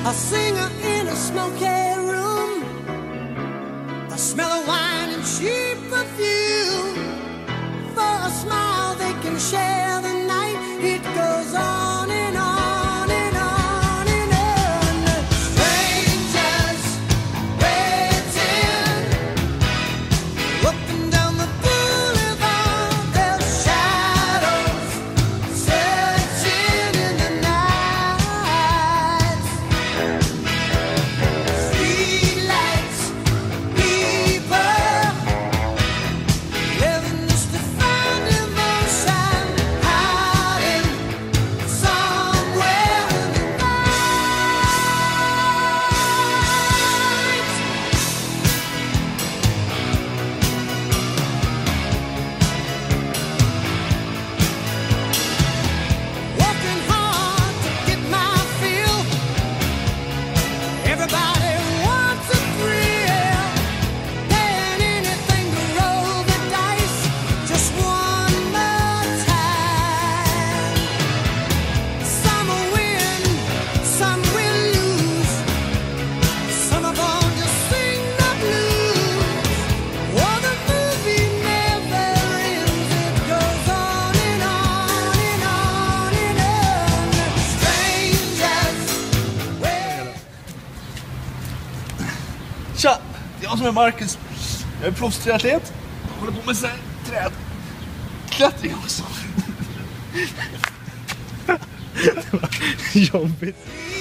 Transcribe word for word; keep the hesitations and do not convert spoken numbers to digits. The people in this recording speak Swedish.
A singer in a smoky room, a smell of wine and cheap perfume. For a smile they can share the night. It goes on and on and on and on. Strangers waiting up and down the boulevard. Their shadows searching in the night. Streetlights, people living just to find emotion, hiding somewhere in the night. Working hard to get my fill. Everybody wants a thrill. Paying anything to roll the dice just one more time. Some will win, some will lose. Some of them just sing the blues. Oh, the movie never ends. It goes on and on and on and on. Strangers wait. Tja, det är jag som är Marcus. Jag är proffstriatlet. Håller på med så här träd. Klättring också. Det var jobbigt.